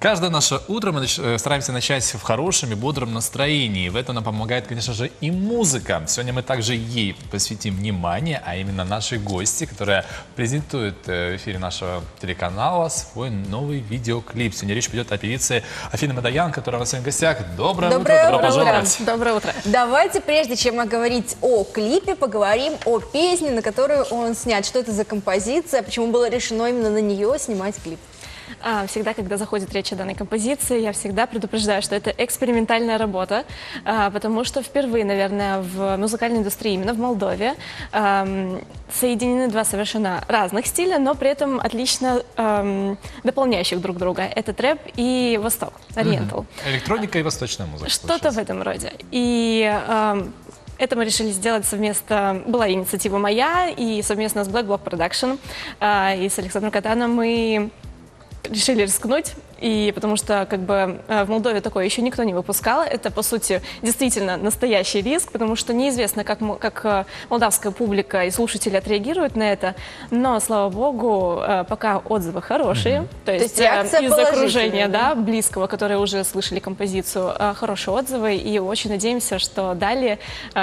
Каждое наше утро мы стараемся начать в хорошем и бодром настроении. В этом нам помогает, конечно же, и музыка. Сегодня мы также ей посвятим внимание, а именно нашей гости, которая презентует в эфире нашего телеканала свой новый видеоклип. Сегодня речь пойдет о певице Афине Мадоян, которая у нас сегодня в гостях. Доброе утро, добро пожаловать. Доброе утро. Давайте, прежде чем говорить о клипе, поговорим о песне, на которую он снят. Что это за композиция, почему было решено именно на нее снимать клип? Всегда, когда заходит речь о данной композиции, я всегда предупреждаю, что это экспериментальная работа, потому что впервые, наверное, в музыкальной индустрии, именно в Молдове, соединены два совершенно разных стиля, но при этом отлично дополняющих друг друга. Это трэп и восток, ориентал. Электроника и восточная музыка. Что-то в этом роде. И это мы решили сделать совместно, была инициатива моя, и совместно с Black Block Production и с Александром Катаном мы решили рискнуть, и потому что как бы в Молдове такое еще никто не выпускал. Это, по сути, действительно настоящий риск, потому что неизвестно, как молдавская публика и слушатели отреагируют на это, но, слава богу, пока отзывы хорошие. То есть из окружения, да, близкого, которые уже слышали композицию, хорошие отзывы, и очень надеемся, что далее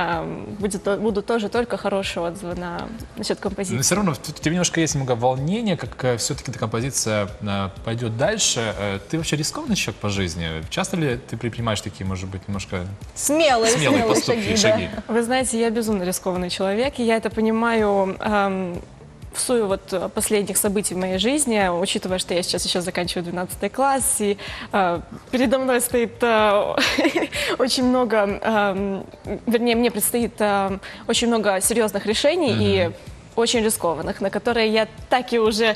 будут тоже только хорошие отзывы насчет композиции. Но все равно у тебя немножко есть много волнения, как все-таки эта композиция пойдет дальше. Ты вообще рискованный человек по жизни? Часто ли ты предпринимаешь такие, может быть, немножко смелые поступки, шаги? Вы знаете, я безумно рискованный человек, и я это понимаю в сую вот последних событий в моей жизни, учитывая, что я сейчас еще заканчиваю 12 класс, и передо мной стоит очень много, вернее, мне предстоит очень много серьезных решений, и очень рискованных, на которые я так и уже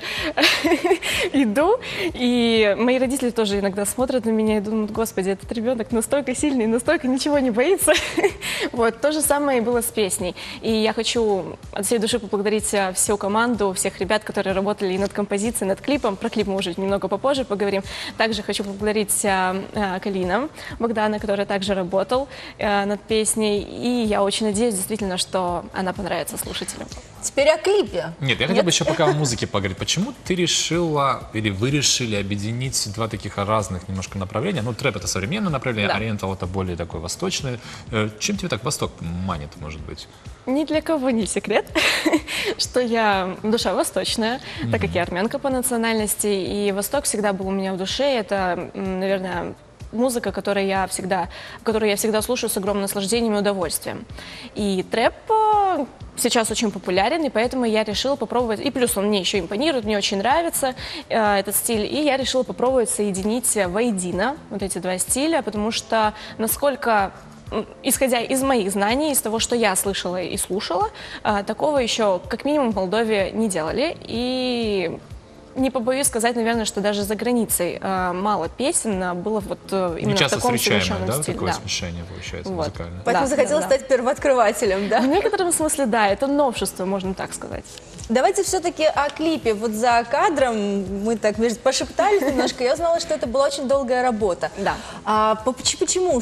иду. И мои родители тоже иногда смотрят на меня и думают: господи, этот ребенок настолько сильный, настолько ничего не боится. Вот, то же самое и было с песней. И я хочу от всей души поблагодарить всю команду, всех ребят, которые работали и над композицией, над клипом. Про клип мы уже немного попозже поговорим. Также хочу поблагодарить Калина Богдана, который также работал над песней. И я очень надеюсь, действительно, что она понравится слушателям. Теперь о клипе. Нет, я хотел бы еще пока о музыке поговорить. Почему ты решила, или вы решили объединить два таких разных немножко направления? Ну, трэп — это современное направление, ориентал — это более такое восточное. Чем тебе так Восток манит, может быть? Ни для кого не секрет, что я душа восточная, так как я армянка по национальности, и Восток всегда был у меня в душе. Это, наверное, музыка, которую я всегда слушаю с огромным наслаждением и удовольствием. И трэп сейчас очень популярен, и поэтому я решила попробовать, и плюс он мне еще импонирует, мне очень нравится этот стиль, и я решила попробовать соединить воедино вот эти два стиля, потому что насколько, исходя из моих знаний, из того, что я слышала и слушала, такого еще как минимум в Молдове не делали, и не побоюсь сказать, наверное, что даже за границей мало песен было вот именно в таком смешанном стиле. Такое смешение получается музыкальное. Поэтому захотелось стать первооткрывателем, да? В некотором смысле, да, это новшество, можно так сказать. Давайте все-таки о клипе. Вот за кадром мы так пошептались немножко. Я узнала, что это была очень долгая работа. Да. Почему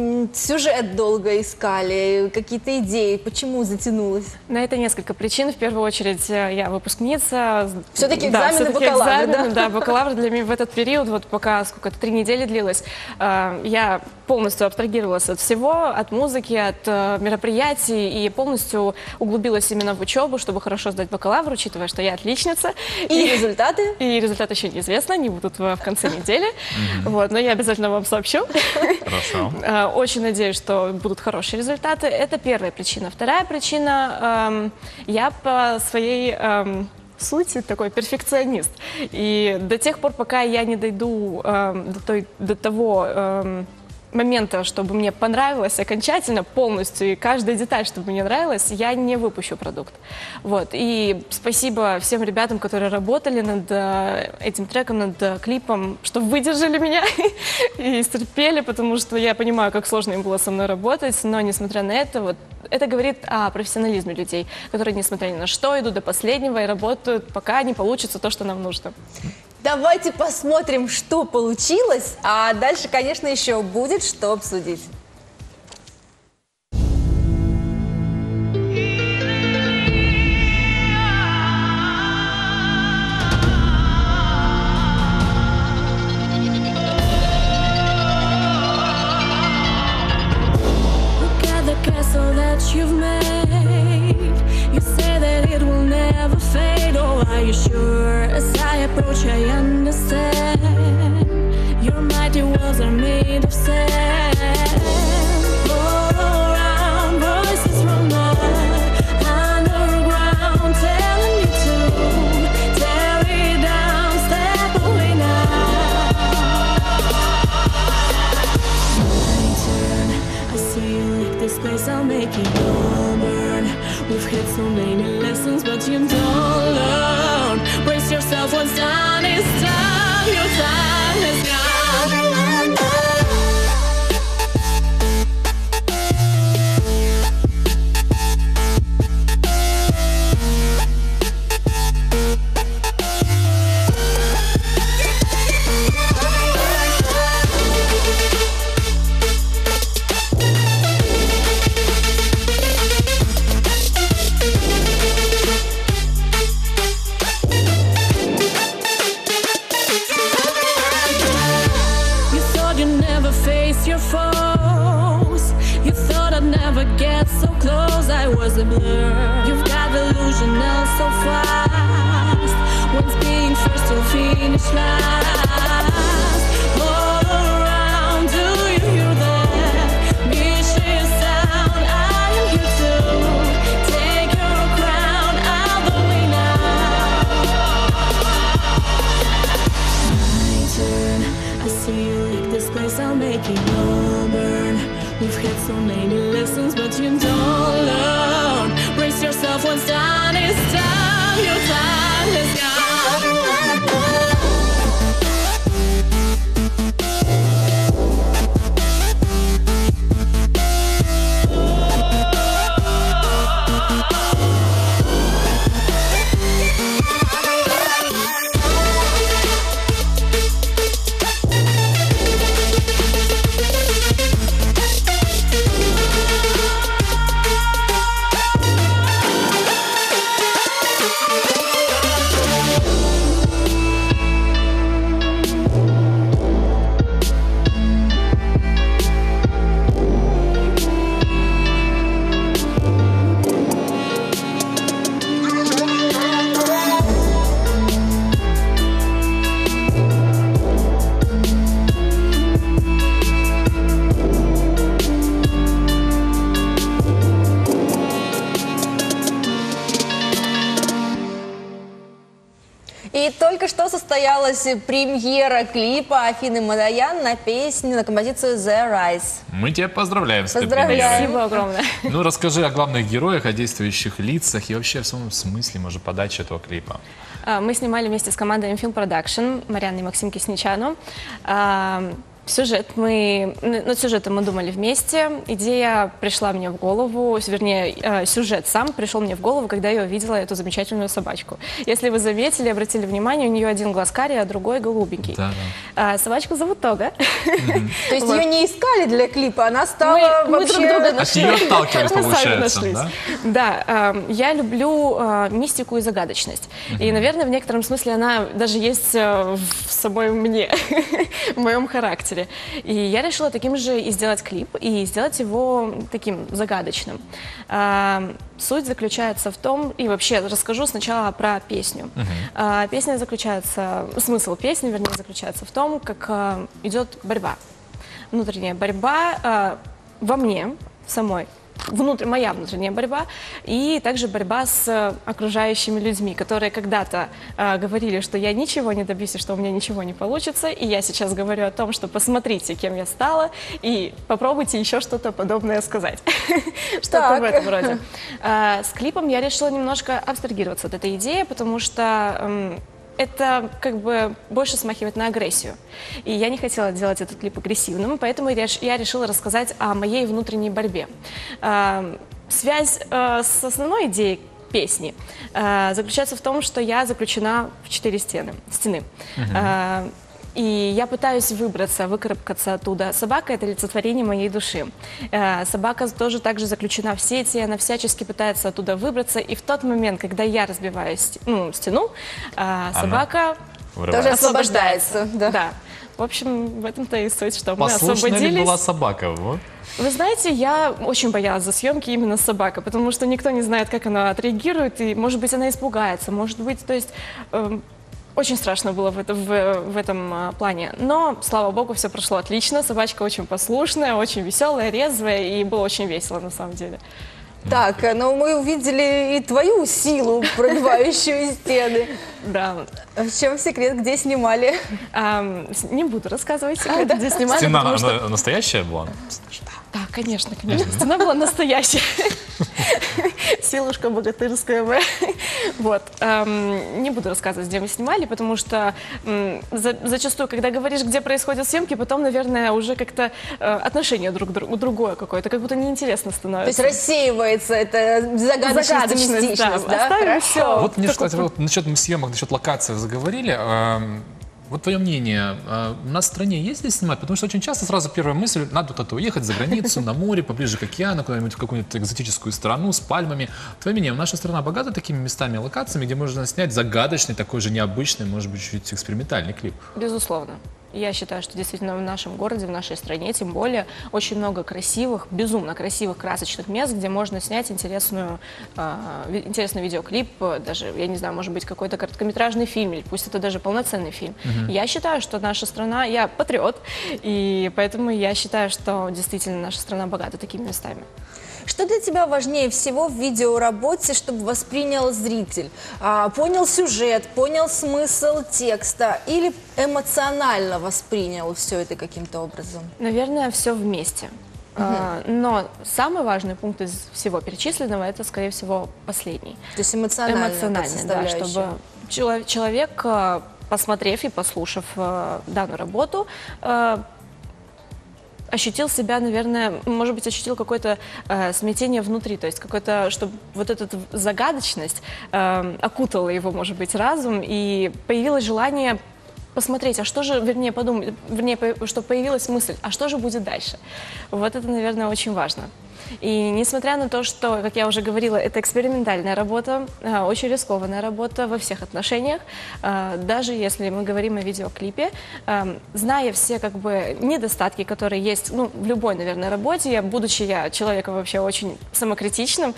сюжет долго искали, какие-то идеи, почему затянулось? На это несколько причин. В первую очередь, я выпускница. Все-таки экзамены бакалавра, да? Бакалавр для меня в этот период, вот пока сколько-то 3 недели длилось, я полностью абстрагировалась от всего, от музыки, от мероприятий, и полностью углубилась именно в учебу, чтобы хорошо сдать бакалавр, учитывая, что я отличница. И результаты? И результаты еще неизвестны, они будут в конце недели. Вот, но я обязательно вам сообщу. Хорошо. Очень надеюсь, что будут хорошие результаты. Это первая причина. Вторая причина, я по своей сути такой перфекционист. И до тех пор, пока я не дойду до того момента, чтобы мне понравилось окончательно, полностью, и каждая деталь, чтобы мне нравилась, я не выпущу продукт. Вот. И спасибо всем ребятам, которые работали над этим треком, над клипом, что выдержали меня и терпели, потому что я понимаю, как сложно им было со мной работать, но несмотря на это, вот, это говорит о профессионализме людей, которые, несмотря ни на что, идут до последнего и работают, пока не получится то, что нам нужно. Давайте посмотрим, что получилось, а дальше, конечно, еще будет что обсудить. approach, I understand. Your mighty walls are made of sand. All around, voices from the underground telling me to tear it down, step away now. My turn, I see you like this place, I'll make it burn. We've had so many lessons, but you don't learn. Brace yourself, what's done is done. Your time is gone. Your foes. You thought I'd never get so close, I was a blur. You've got delusional so fast. Once being first, you'll finish last. All around, do you hear that vicious sound? I am here to take your crown out the way now. My turn, I see you like this place, I'll make it burn. We've had so many lessons, but you don't learn. Brace yourself, what's done is done. Your time is gone. И только что состоялась премьера клипа Афины Мадоян на песню, на композицию The Rise. Мы тебя поздравляем с этой Поздравляем. премьерой. Спасибо огромное. Ну, расскажи о главных героях, о действующих лицах и вообще о самом смысле, может, подачи этого клипа. Мы снимали вместе с командой Film Production, Марьяной и Максим Кисничану. Над сюжетом мы думали вместе. Идея пришла мне в голову, вернее, сюжет сам пришел мне в голову, когда я увидела эту замечательную собачку. Если вы заметили, обратили внимание, у нее один глаз карий, а другой голубенький. Да. Собачку зовут Тога. То есть ее не искали для клипа, она стала Мы вообще... друг друга От нашли. нее отталкивались, Мы сами получается, нашлись. да? Да, я люблю мистику и загадочность. И, наверное, в некотором смысле она даже есть в самой мне, в моем характере. И я решила таким же и сделать клип, и сделать его таким загадочным. Суть заключается в том, и вообще расскажу сначала про песню. Песня заключается, смысл песни, вернее, заключается в том, как идет борьба. Внутренняя борьба во мне самой. Моя внутренняя борьба, и также борьба с окружающими людьми, которые когда-то говорили, что я ничего не добьюсь, и что у меня ничего не получится, и я сейчас говорю о том, что посмотрите, кем я стала, и попробуйте еще что-то подобное сказать. Что-то в этом роде. С клипом я решила немножко абстрагироваться от этой идеи, потому что это как бы больше смахивает на агрессию. И я не хотела делать этот клип агрессивным, поэтому я решила рассказать о моей внутренней борьбе. Связь с основной идеей песни заключается в том, что я заключена в 4 стены. И я пытаюсь выбраться, выкарабкаться оттуда. Собака — это олицетворение моей души. Собака тоже также заключена в сети, она всячески пытается оттуда выбраться. И в тот момент, когда я разбиваю стену, собака тоже освобождается. Да. В общем, в этом-то и суть, что мы Послушная ли освободились. была собака? Вот. Вы знаете, я очень боялась за съемки именно собака, потому что никто не знает, как она отреагирует, и, может быть, она испугается, может быть, то есть... Очень страшно было в этом плане. Но, слава богу, все прошло отлично. Собачка очень послушная, очень веселая, резвая, и было очень весело на самом деле. Так, но мы увидели и твою силу, пробивающую стены. Да. В чем секрет, где снимали? Не буду рассказывать секреты, где снимали, Стена, потому что... она настоящая была? Да, конечно, конечно. Стена была настоящая. Силушка богатырская. Вот. Не буду рассказывать, где мы снимали, потому что зачастую, когда говоришь, где происходят съемки, потом, наверное, уже как-то отношение друг к другу другое какое-то, как будто неинтересно То становится. есть рассеивается эта загадочность и мистичность, да? Оставим Хорошо. все. Вот мне, кстати, вот насчет съемок, насчет локаций заговорили. Вот твое мнение, у нас в стране есть здесь снимать? Потому что очень часто сразу первая мысль, надо куда-то уехать за границу, на море, поближе к океану, куда-нибудь в какую-нибудь экзотическую страну с пальмами. Твое мнение, наша страна богата такими местами, локациями, где можно снять загадочный, такой же необычный, может быть, чуть экспериментальный клип? Безусловно. Я считаю, что действительно в нашем городе, в нашей стране, тем более, очень много красивых, безумно красивых, красочных мест, где можно снять интересный видеоклип, даже, я не знаю, может быть, какой-то короткометражный фильм, или пусть это даже полноценный фильм. Я считаю, что наша страна, я патриот, и поэтому я считаю, что действительно наша страна богата такими местами. Что для тебя важнее всего в видеоработе, чтобы воспринял зритель? Понял сюжет, понял смысл текста или эмоционально воспринял все это каким-то образом? Наверное, все вместе. Но самый важный пункт из всего перечисленного – это, скорее всего, последний. То есть эмоциональная Да, чтобы человек, посмотрев и послушав данную работу, ощутил себя, наверное, может быть, ощутил какое-то смятение внутри, то есть какое-то, чтобы вот эта загадочность окутала его, может быть, разум, и появилось желание посмотреть, а что же, вернее, подумать, что появилась мысль, а что же будет дальше? Вот это, наверное, очень важно. И несмотря на то, что, как я уже говорила, это экспериментальная работа, очень рискованная работа во всех отношениях, даже если мы говорим о видеоклипе, зная все как бы недостатки, которые есть, ну, в любой, наверное, работе, будучи я человеком вообще очень самокритичным,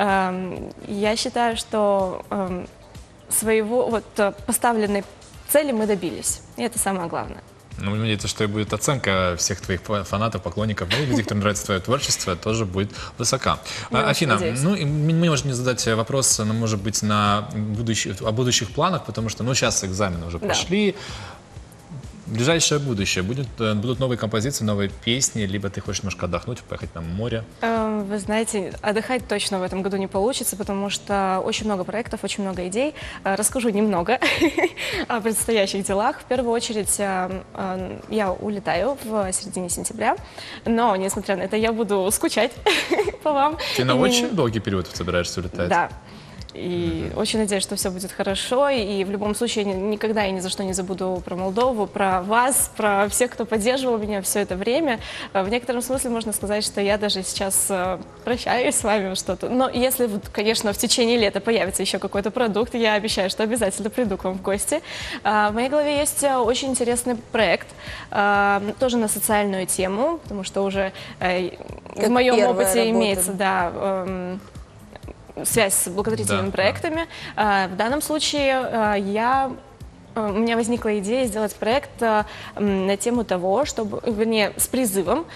я считаю, что своего вот поставленной цели мы добились, и это самое главное. Ну, будем надеяться, что и будет оценка всех твоих фанатов, поклонников, и людей, которым нравится твое творчество, тоже будет высока. Афина, ну, и мы можем не задать вопрос, ну, может быть, о будущих планах, потому что, ну, сейчас экзамены уже прошли. Ближайшее будущее. Будут новые композиции, новые песни, либо ты хочешь немножко отдохнуть, поехать на море? Вы знаете, отдыхать точно в этом году не получится, потому что очень много проектов, очень много идей. Расскажу немного о предстоящих делах. В первую очередь, я улетаю в середине сентября, но, несмотря на это, я буду скучать по вам. Ты на очень долгий период собираешься улетать? Да. И очень надеюсь, что все будет хорошо. И в любом случае никогда и ни за что не забуду про Молдову, про вас, про всех, кто поддерживал меня все это время. В некотором смысле можно сказать, что я даже сейчас прощаюсь с вами что-то. Но если, конечно, в течение лета появится еще какой-то продукт, я обещаю, что обязательно приду к вам в гости. В моей голове есть очень интересный проект, тоже на социальную тему, потому что уже в моем опыте имеется, да, связь с благотворительными проектами. В данном случае у меня возникла идея сделать проект на тему того, чтобы, вернее, с призывом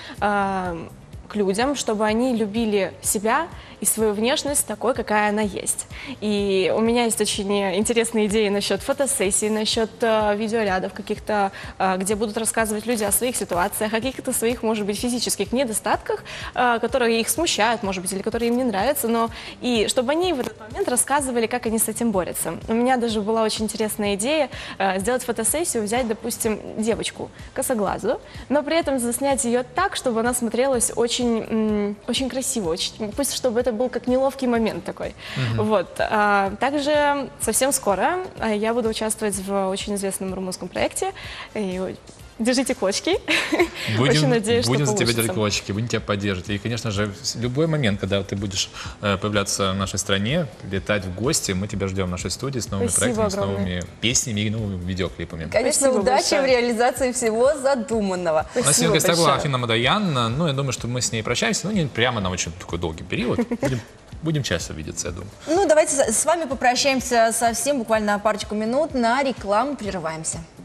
к людям, чтобы они любили себя и свою внешность такой, какая она есть. И у меня есть очень интересные идеи насчет фотосессий, насчет видеорядов каких-то, где будут рассказывать люди о своих ситуациях, о каких-то своих, может быть, физических недостатках, которые их смущают, может быть, или которые им не нравятся, но и чтобы они в этот момент рассказывали, как они с этим борются. У меня даже была очень интересная идея сделать фотосессию, взять, допустим, девочку косоглазую, но при этом заснять ее так, чтобы она смотрелась очень, очень красиво, пусть чтобы это был как неловкий момент такой. Вот. Также совсем скоро я буду участвовать в очень известном румынском проекте. И держите кулачки. Очень надеюсь, что будем за тебя получится. держать кулачки, будем тебя поддерживать. И, конечно же, в любой момент, когда ты будешь появляться в нашей стране, летать в гости, мы тебя ждем в нашей студии с новыми Спасибо проектами, огромное. с новыми песнями и новыми видеоклипами. Конечно, Спасибо удачи большое. в реализации всего задуманного. У нас Спасибо сегодня в гостях была большое. Афина Мадоян. Ну, я думаю, что мы с ней прощаемся, но не прямо на очень такой долгий период. Будем будем часто видеться, я думаю. Ну, давайте с вами попрощаемся совсем, буквально на парочку минут. На рекламу прерываемся.